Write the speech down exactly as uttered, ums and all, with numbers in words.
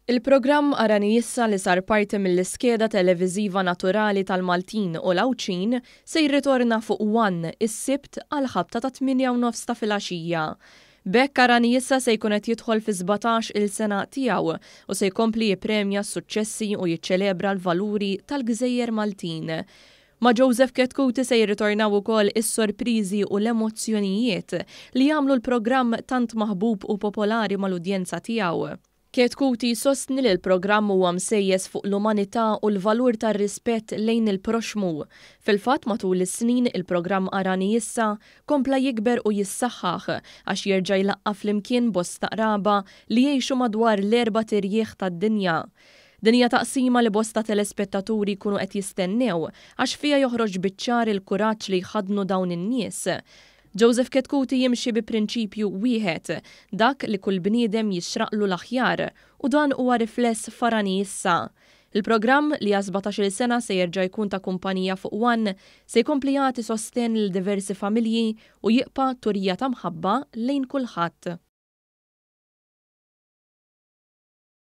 Il-programm Arani Issa li sar parti mill-iskeda televiżiva naturali tal-Maltin u l-Awċin se jirritorna fuq One is-Sibt għal ħabta ta' tminja u nofs ta' filgħaxija. B'hekk Arani Issa se jkun qed jidħol fi sbatax il-sena tiegħu u se jkompli jippremja s-suċċessi u jiċċelebra l-valuri tal-Gżejjer Maltin. Ma' Joseph Ketkuti se jirritornaw ukoll is-sorpriżi u l-emozzjonijiet li jagħmlu l-programm tant maħbub u popolari mal-udjenza tiegħu. Ketkuti sostni li l-programm huwa msejjes fuq l-umanità u l-valur tar-rispett lejn il-proxmu. Fil-fatt matul is-snin il-programm Arani Issa kompla jikber u jissaħħaħ għax jerġa' jlaqqa flimkien bosta qraba li jgħixu madwar l-erba' tirjieħ tad-dinja. Dinja taqsima li bosta telespettaturi kunu qed jistennew għax fiha joħroġ biċ-ċar il-kuraġġ li jħadnu dawn in-nies. Joseph Ketkuti jimxi bi prinċipju wieħed, dak li kull bniedem jixraqlu l-aħjar u dan huwa rifless f'Arani Issa. Il-programm li għal sena se jerġa' jkun ta' kumpanija fuq One se jkompli jagħti sosten lil diversi familji u jibqa' turija ta' mħabba lejn kulħadd.